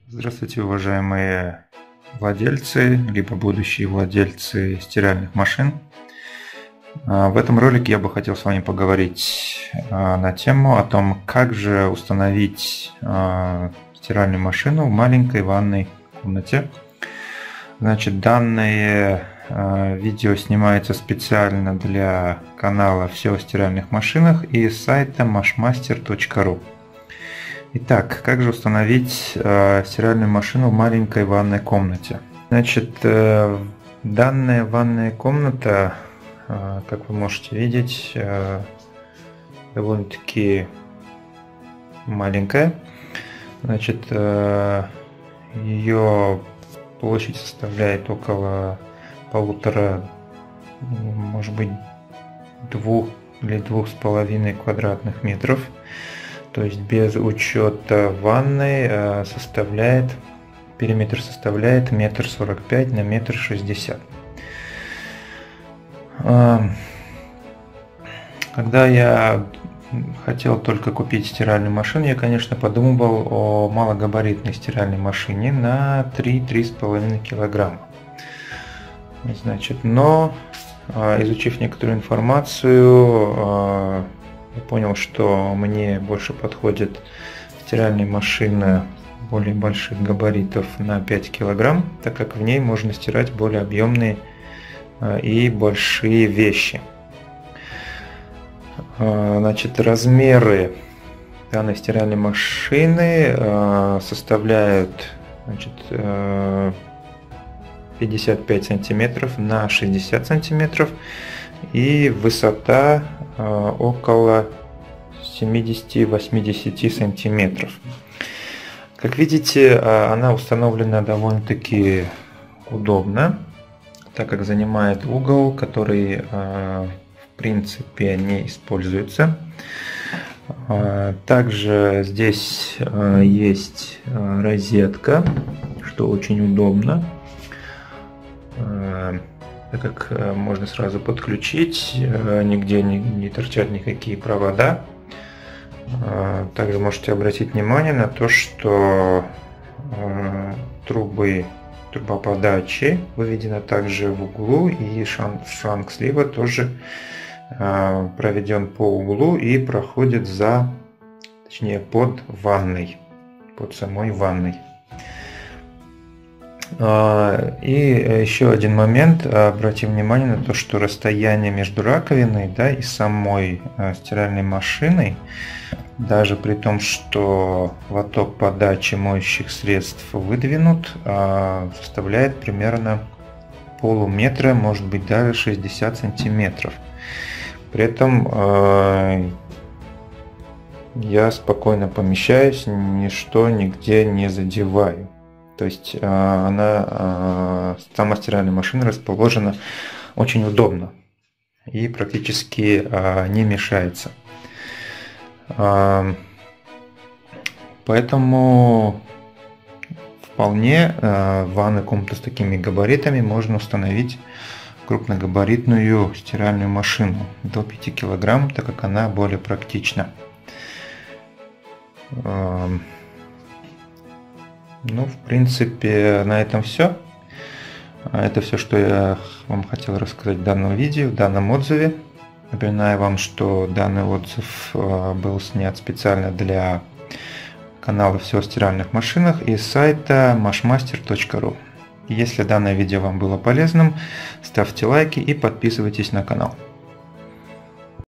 Здравствуйте, уважаемые владельцы, либо будущие владельцы стиральных машин. В этом ролике я бы хотел с вами поговорить на тему о том, как же установить стиральную машину в маленькой ванной комнате. Значит, данное видео снимается специально для канала «Все о стиральных машинах» и сайта mashmaster.ru. Итак, как же установить стиральную машину в маленькой ванной комнате? Значит, данная ванная комната, как вы можете видеть, довольно-таки маленькая. Значит, ее площадь составляет около 1,5, может быть, 2 или 2,5 квадратных метров. То есть без учета ванной периметр составляет 1,45 на 1,60 м. Когда я хотел только купить стиральную машину, я, конечно, подумывал о малогабаритной стиральной машине на 3-3,5 килограмма. Значит, но изучив некоторую информацию, я понял, что мне больше подходит стиральная машина более больших габаритов на 5 килограмм, так как в ней можно стирать более объемные и большие вещи. Значит, размеры данной стиральной машины составляют, значит, 55 сантиметров на 60 сантиметров и высота около 70-80 сантиметров. Как видите, она установлена довольно-таки удобно, так как занимает угол, который в принципе не используется. Также здесь есть розетка, что очень удобно, так как можно сразу подключить, нигде не торчат никакие провода. Также можете обратить внимание на то, что труба подачи выведена также в углу, и шланг слива тоже проведен по углу и проходит под ванной, под самой ванной. И еще один момент, обратим внимание на то, что расстояние между раковиной, и самой стиральной машиной, даже при том, что лоток подачи моющих средств выдвинут, составляет примерно полуметра, может быть даже 60 сантиметров. При этом я спокойно помещаюсь, ничто нигде не задеваю. То есть сама стиральная машина расположена очень удобно и практически не мешается. Поэтому вполне в ванной комнате с такими габаритами можно установить крупногабаритную стиральную машину до 5 килограмм, так как она более практична. Ну, в принципе, на этом все. Это все, что я вам хотел рассказать в данном видео, в данном отзыве. Напоминаю вам, что данный отзыв был снят специально для канала «Все о стиральных машинах» и сайта mashmaster.ru. Если данное видео вам было полезным, ставьте лайки и подписывайтесь на канал.